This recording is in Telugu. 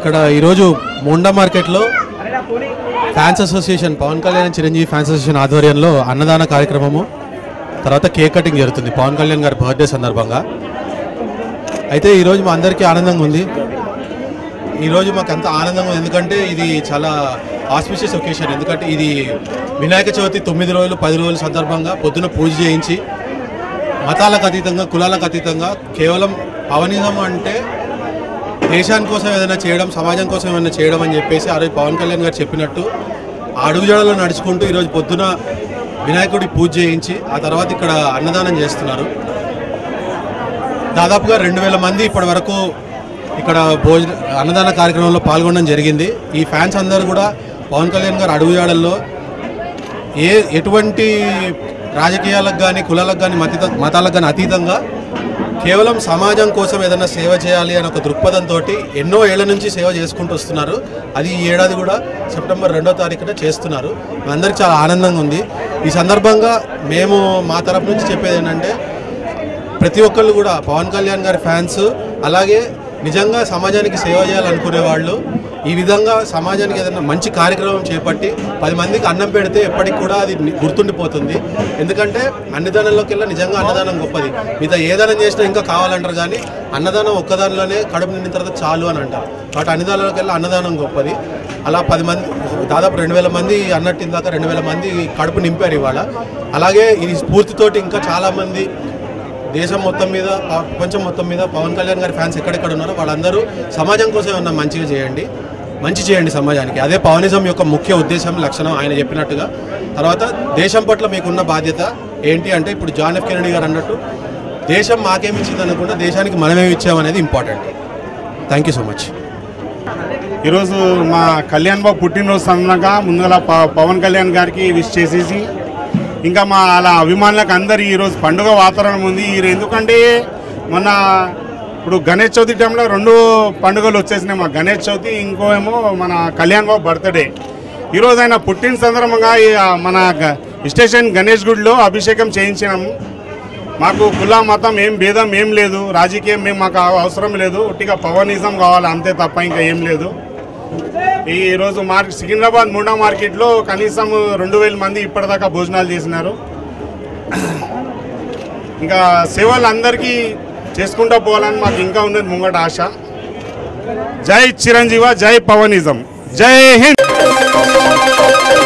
ఇక్కడ ఈరోజు మోండా మార్కెట్లో fans association Pawan Kalyan Chiranjeevi fans association ఆధ్వర్యంలో అన్నదాన కార్యక్రమము తర్వాత కేక్ కటింగ్ జరుగుతుంది పవన్ కళ్యాణ్ గారి బర్త్డే సందర్భంగా. అయితే ఈరోజు మా అందరికీ ఆనందంగా ఉంది. ఈరోజు మాకు అంత ఆనందంగా ఉంది ఎందుకంటే ఇది చాలా ఆస్పిషియస్ ఒకేషన్. ఎందుకంటే ఇది వినాయక చవితి 9 రోజులు 10 రోజుల సందర్భంగా పొద్దున పూజ చేయించి మతాలకు అతీతంగా కులాలకు అతీతంగా కేవలం పవనిజం అంటే దేశాని కోసం ఏదైనా చేయడం, సమాజం కోసం ఏదైనా చేయడం అని చెప్పేసి ఆ రోజు పవన్ కళ్యాణ్ గారు చెప్పినట్టు అడుగుజాడలో నడుచుకుంటూ ఈరోజు పొద్దున వినాయకుడి పూజ చేయించి ఆ తర్వాత ఇక్కడ అన్నదానం చేస్తున్నారు. దాదాపుగా 2000 మంది ఇప్పటి వరకు ఇక్కడ అన్నదాన కార్యక్రమంలో పాల్గొనడం జరిగింది. ఈ ఫ్యాన్స్ అందరూ కూడా పవన్ కళ్యాణ్ గారు అడుగుజాడల్లో ఎటువంటి రాజకీయాలకు కానీ కులాలకు కానీ మతాలకు కానీ అతీతంగా కేవలం సమాజం కోసం ఏదైనా సేవ చేయాలి అనే ఒక దృక్పథంతో ఎన్నో ఏళ్ల నుంచి సేవ చేసుకుంటూ వస్తున్నారు. అది ఈ ఏడాది కూడా సెప్టెంబర్ 2వ తారీఖున చేస్తున్నారు. అందరికీ చాలా ఆనందంగా ఉంది. ఈ సందర్భంగా మేము మా తరపు నుంచి చెప్పేది ఏంటంటే ప్రతి ఒక్కళ్ళు కూడా పవన్ కళ్యాణ్ గారి ఫ్యాన్స్, అలాగే నిజంగా సమాజానికి సేవ చేయాలనుకునే వాళ్ళు ఈ విధంగా సమాజానికి ఏదైనా మంచి కార్యక్రమం చేపట్టి 10 మందికి అన్నం పెడితే ఎప్పటికి కూడా అది గుర్తుండిపోతుంది. ఎందుకంటే అన్నదానంలోకి వెళ్ళి నిజంగా అన్నదానం గొప్పది. మిగతా ఏదైనా చేసినా ఇంకా కావాలంటారు, కానీ అన్నదానం ఒక్కదానిలోనే కడుపు నిండిన తర్వాత చాలు అని అంటారు. కాబట్టి అన్నదానంలోకి వెళ్ళి అన్నదానం గొప్పది. అలా 10 మంది దాదాపు 2000 మంది అన్నట్టు ఇందాక 2000 మంది కడుపు నింపారు ఇవాళ. అలాగే ఈ స్ఫూర్తితోటి ఇంకా చాలామంది దేశం మొత్తం మీద ప్రపంచం మొత్తం మీద పవన్ కళ్యాణ్ గారి ఫ్యాన్స్ ఎక్కడెక్కడ ఉన్నారో వాళ్ళందరూ సమాజం కోసం ఏమన్నా మంచి చేయండి సమాజానికి. అదే పవనిజం యొక్క ముఖ్య ఉద్దేశం, లక్షణం ఆయన చెప్పినట్టుగా. తర్వాత దేశం పట్ల మీకున్న బాధ్యత ఏంటి అంటే ఇప్పుడు జాన్ ఎఫ్ కెనడీ గారు అన్నట్టు దేశం మాకేమి ఇచ్చింది అనుకుంటే దేశానికి మనమేమి ఇచ్చామనేది important. Thank you so much. ఈరోజు మా కళ్యాణ్ బాబు పుట్టినరోజు సందర్భంగా ముందుగా పవన్ కళ్యాణ్ గారికి విష్ చేసేసి ఇంకా మా అలా అభిమానులకు అందరు ఈరోజు పండుగ వాతావరణం ఉంది. ఎందుకంటే మొన్న ఇప్పుడు గణేష్ చవితి టైంలో 2 పండుగలు వచ్చేసినాయి. మా గణేష్ చవితి, ఇంకో ఏమో మన కళ్యాణ్ బాబు బర్త్డే. ఈరోజు ఆయన పుట్టిన సందర్భంగా మన స్టేషన్ గణేష్ గుడిలో అభిషేకం చేయించినాము. మాకు కుల మతం ఏం భేదం ఏం లేదు, రాజకీయం మాకు అవసరం లేదు, ఉట్టిగా పవనిజం కావాలి అంతే తప్ప ఇంకా ఏం లేదు. ఈరోజు సికింద్రాబాద్ మోండా మార్కెట్లో కనీసం 2000 మంది ఇప్పటిదాకా భోజనాలు చేసినారు. ఇంకా సేవలు అందరికీ చేసుకుంటూ పోవాలని మాకు ఇంకా ఉన్నది ముంగట ఆశ. జై చిరంజీవ, జై పవనిజం, జై హింద్.